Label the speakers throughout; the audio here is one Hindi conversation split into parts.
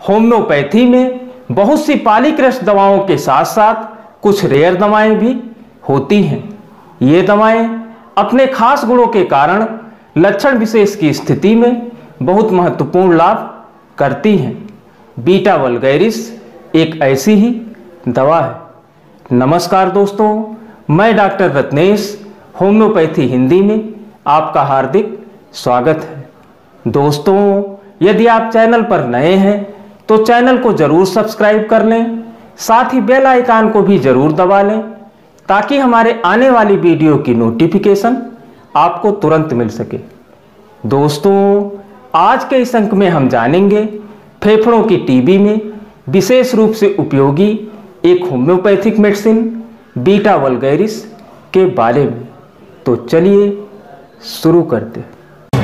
Speaker 1: होम्योपैथी में बहुत सी पॉलीकृत दवाओं के साथ साथ कुछ रेयर दवाएं भी होती हैं। ये दवाएं अपने खास गुणों के कारण लक्षण विशेष की स्थिति में बहुत महत्वपूर्ण लाभ करती हैं। बीटा वल्गैरिस एक ऐसी ही दवा है। नमस्कार दोस्तों, मैं डॉक्टर रत्नेश होम्योपैथी हिंदी में आपका हार्दिक स्वागत है। दोस्तों, यदि आप चैनल पर नए हैं तो चैनल को जरूर सब्सक्राइब कर लें, साथ ही बेल आइकन को भी जरूर दबा लें ताकि हमारे आने वाली वीडियो की नोटिफिकेशन आपको तुरंत मिल सके। दोस्तों, आज के इस अंक में हम जानेंगे फेफड़ों की टीबी में विशेष रूप से उपयोगी एक होम्योपैथिक मेडिसिन बीटा वल्गैरिस के बारे में। तो चलिए शुरू करते हैं।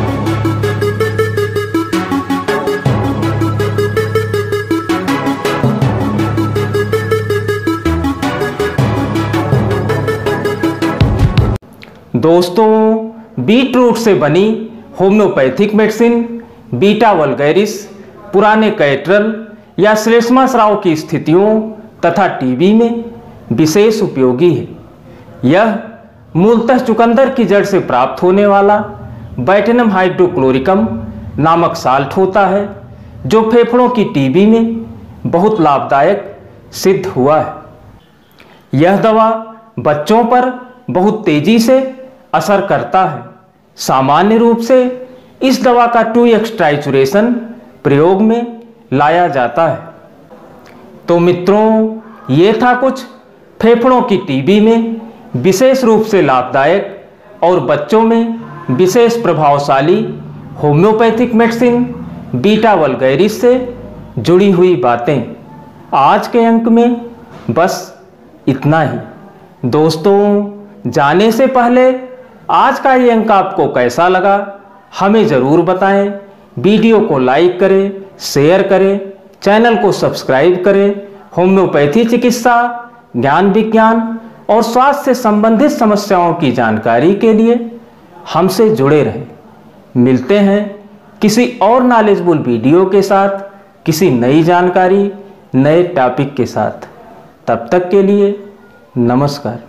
Speaker 1: दोस्तों, बीट रूट से बनी होम्योपैथिक मेडिसिन बीटा वल्गैरिस पुराने कैटरल या श्लेष्मा स्राव की स्थितियों तथा टीबी में विशेष उपयोगी है। यह मूलतः चुकंदर की जड़ से प्राप्त होने वाला बैटेनम हाइड्रोक्लोरिकम नामक साल्ट होता है, जो फेफड़ों की टीबी में बहुत लाभदायक सिद्ध हुआ है। यह दवा बच्चों पर बहुत तेजी से असर करता है। सामान्य रूप से इस दवा का 2x ट्राइचुरेशन प्रयोग में लाया जाता है। तो मित्रों, ये था कुछ फेफड़ों की टीबी में विशेष रूप से लाभदायक और बच्चों में विशेष प्रभावशाली होम्योपैथिक मेडिसिन बीटा वल्गैरिस से जुड़ी हुई बातें। आज के अंक में बस इतना ही। दोस्तों, जाने से पहले आज का ये अंक आपको कैसा लगा हमें ज़रूर बताएं। वीडियो को लाइक करें, शेयर करें, चैनल को सब्सक्राइब करें। होम्योपैथी चिकित्सा, ज्ञान विज्ञान और स्वास्थ्य से संबंधित समस्याओं की जानकारी के लिए हमसे जुड़े रहें। मिलते हैं किसी और नॉलेजफुल वीडियो के साथ, किसी नई जानकारी, नए टॉपिक के साथ। तब तक के लिए नमस्कार।